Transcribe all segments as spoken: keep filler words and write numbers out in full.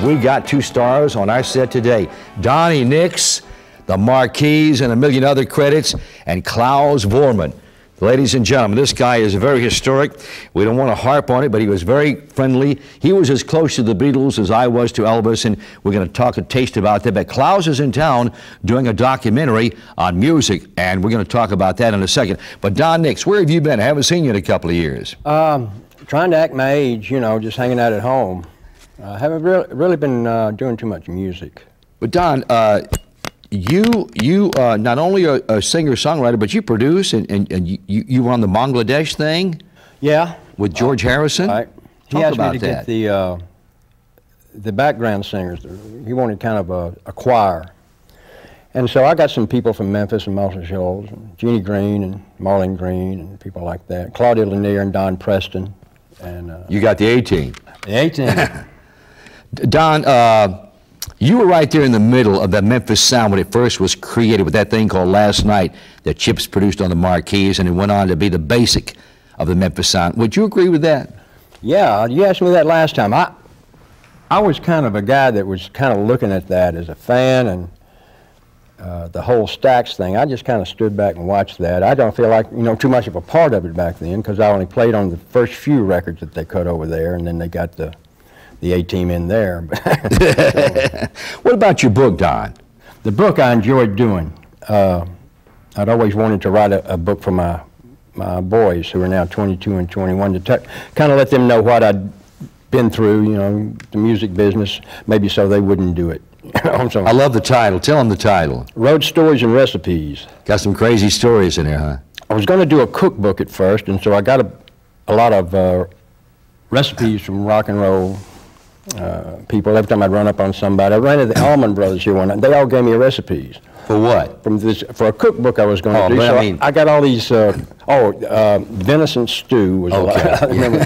we got two stars on our set today. Donnie Nix, the Marquis, and a million other credits, and Klaus Voormann. Ladies and gentlemen, this guy is very historic. We don't want to harp on it, but he was very friendly. He was as close to the Beatles as I was to Elvis, and we're going to talk a taste about that. But Klaus is in town doing a documentary on music, and we're going to talk about that in a second. But Don Nix, where have you been? I haven't seen you in a couple of years. Um, trying to act my age, you know, just hanging out at home. I uh, haven't really, really been uh, doing too much music. But Don, uh, You, you uh, not only are a singer-songwriter, but you produce, and, and, and you, you were on the Bangladesh thing? Yeah. With George uh, Harrison? Right. He Talk asked about me to that. get the, uh, the background singers. He wanted kind of a, a choir. And so I got some people from Memphis and Muscle Shoals, and Jeannie Green and Marlene Green and people like that. Claudia Lanier and Don Preston. And, uh, you got the A-team. The A-team. Don, uh, you were right there in the middle of the Memphis sound when it first was created with that thing called Last Night that Chips produced on the Marquis, and it went on to be the basic of the Memphis sound. Would you agree with that? Yeah, you asked me that last time. I, I was kind of a guy that was kind of looking at that as a fan, and uh, the whole Stax thing, I just kind of stood back and watched that. I don't feel like, you know, too much of a part of it back then, because I only played on the first few records that they cut over there, and then they got the the A-team in there. What about your book, Don? The book I enjoyed doing. Uh, I'd always wanted to write a, a book for my my boys, who are now twenty-two and twenty-one, to kind of let them know what I'd been through, you know, the music business, maybe so they wouldn't do it. So, I love the title. Tell them the title. Road Stories and Recipes. Got some crazy stories in there, huh? I was going to do a cookbook at first, and so I got a, a lot of uh, recipes from rock and roll Uh, people. Every time I'd run up on somebody, I ran into the Allman Brothers here one night. They all gave me recipes. For what? From this, for a cookbook I was going to oh, do. But so I, mean, I, I got all these. Uh, oh, uh, venison stew was okay. a lot. I remember.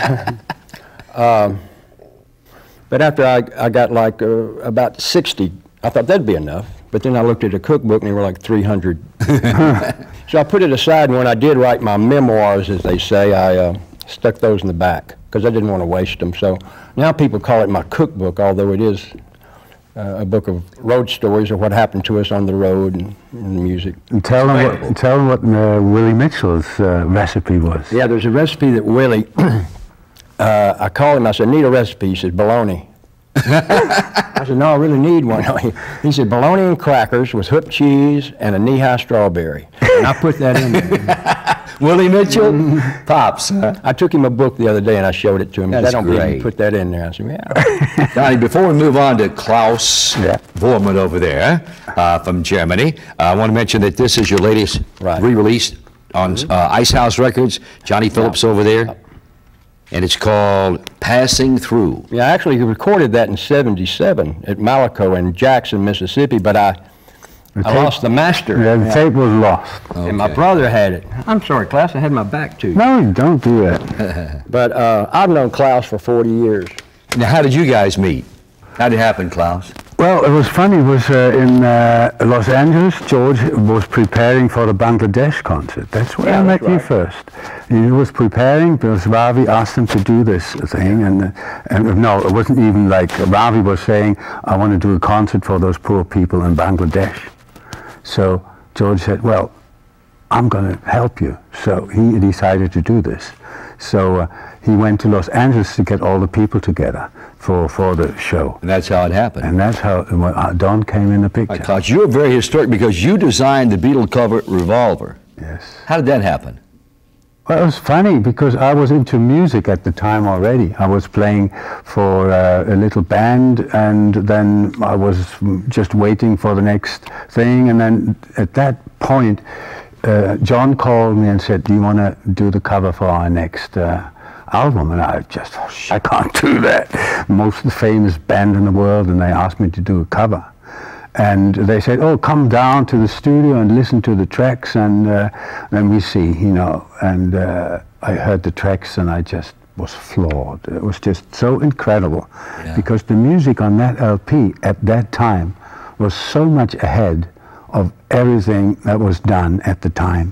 um, but after I, I got like uh, about sixty, I thought that'd be enough. But then I looked at a cookbook and they were like three hundred. So I put it aside, and when I did write my memoirs, as they say, I uh, stuck those in the back, because I didn't want to waste them. So now people call it my cookbook, although it is uh, a book of road stories of what happened to us on the road and, and the music. And tell them what, tell them what uh, Willie Mitchell's uh, recipe was. Yeah, there's a recipe that Willie, uh, I called him, I said, need a recipe. He said, bologna. I said, no, I really need one. He said, bologna and crackers with whipped cheese and a knee-high strawberry. And I put that in there. Willie Mitchell? Pops. Huh? I took him a book the other day and I showed it to him. That's I don't great. believe you put that in there. I said, yeah. Donnie, before we move on to Klaus yeah. Voormann over there uh, from Germany, uh, I want to mention that this is your latest right. re-release on uh, Ice House Records. Johnny Phillips yeah. over there. Yeah. And it's called Passing Through. Yeah, I actually recorded that in seventy-seven at Malaco in Jackson, Mississippi, but I, I tape, lost the master. Yeah, the yeah. tape was lost. Okay. And my brother had it. I'm sorry, Klaus, I had my back to you. No, don't do that. But uh, I've known Klaus for forty years. Now, how did you guys meet? How did it happen, Klaus? Well, it was funny. It was uh, in uh, Los Angeles. George was preparing for the Bangladesh concert. That's where yeah, I met right. you first. He was preparing because Ravi asked him to do this thing, and uh, and no, it wasn't even like Ravi was saying, "I want to do a concert for those poor people in Bangladesh." So George said, "Well, I'm going to help you." So he decided to do this. So uh, he went to Los Angeles to get all the people together for, for the show. And that's how it happened. And that's how uh, Don came in the picture. Right, Klaus, you're very historic because you designed the Beatle cover Revolver. Yes. How did that happen? Well, it was funny because I was into music at the time already. I was playing for uh, a little band, and then I was just waiting for the next thing. And then at that point, uh, John called me and said, "Do you want to do the cover for our next uh, album?" And I just, oh, I can't do that. Most famous band in the world, and they asked me to do a cover. And they said, "Oh, come down to the studio and listen to the tracks, and uh, then we see, you know." And uh, I heard the tracks, and I just was floored. It was just so incredible, yeah. because the music on that L P at that time was so much ahead of everything that was done at the time.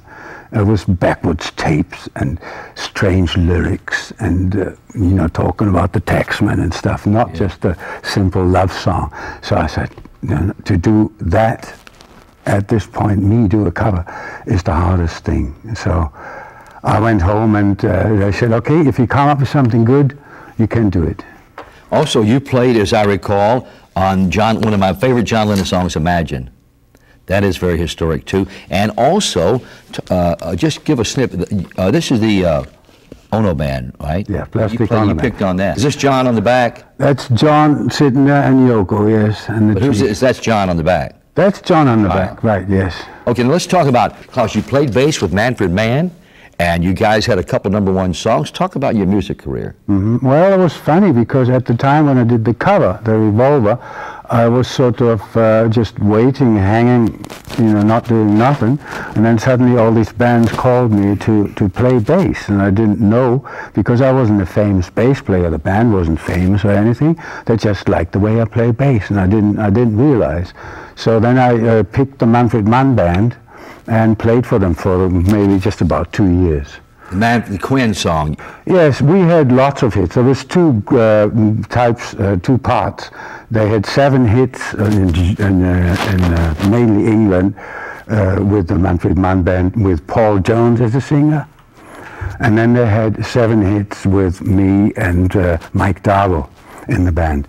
It was backwards tapes and strange lyrics and, uh, you know, talking about the taxman and stuff, not yeah. just a simple love song. So I said, you know, to do that at this point, me do a cover, is the hardest thing. So I went home and uh, they said, okay, if you come up with something good, you can do it. Also, you played, as I recall, on John, one of my favorite John Lennon songs, Imagine. That is very historic, too. And also, uh, uh, just give a snippet. Uh, this is the uh, Ono Band, right? Yeah, Plastic you, play, Ono you Band. picked on that. Is this John on the back? That's John sitting there and Yoko, yes. And the but who's this? That's John on the back. That's John on the right. back, right, yes. Okay, now let's talk about, Klaus, you played bass with Manfred Mann, and you guys had a couple number one songs. Talk about your music career. Mm-hmm. Well, it was funny because at the time when I did the cover, the Revolver, I was sort of uh, just waiting, hanging, you know, not doing nothing, and then suddenly all these bands called me to, to play bass, and I didn't know, because I wasn't a famous bass player, the band wasn't famous or anything, they just liked the way I play bass, and I didn't, I didn't realize. So then I uh, picked the Manfred Mann band and played for them for maybe just about two years. The, Man, the Quinn song. Yes, we had lots of hits. There was two uh, types, uh, two parts. They had seven hits in, in, uh, in uh, mainly England uh, with the Manfred Mann band with Paul Jones as a singer. And then they had seven hits with me and uh, Mike Darwell in the band.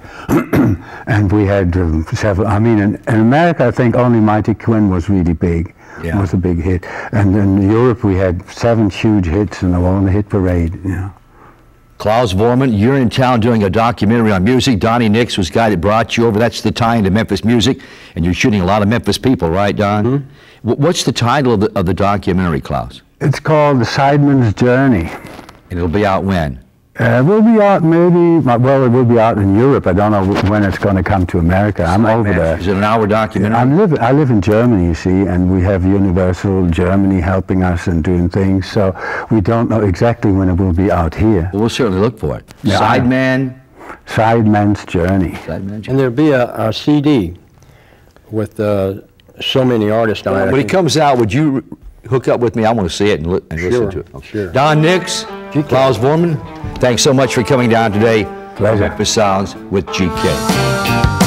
And we had um, several, I mean, in, in America I think only Mighty Quinn was really big. Yeah. Was a big hit. And in Europe we had seven huge hits and they were on the hit parade, you know. Klaus Voormann, you're in town doing a documentary on music. Donnie Nix was the guy that brought you over. That's the tie into Memphis music, and you're shooting a lot of Memphis people, right, Don? Mm-hmm. What's the title of the, of the documentary, Klaus? It's called The Sideman's Journey. And it'll be out when? Uh, we'll be out maybe, well, it will be out in Europe. I don't know when it's going to come to America. I'm Side over man. there. Is it an hour documentary? I'm live, I live in Germany, you see, and we have Universal Germany helping us and doing things, so we don't know exactly when it will be out here. Well, we'll certainly look for it. Yeah, Sideman? Sideman's Journey. Sideman's Journey. And there'll be a, a C D with uh, so many artists on well, it. When it comes out, would you hook up with me? I want to see it and, li and sure, listen to it. Okay. Sure. Don Nix, Klaus Voormann, thanks so much for coming down today. Pleasure. Memphis Sounds with G K.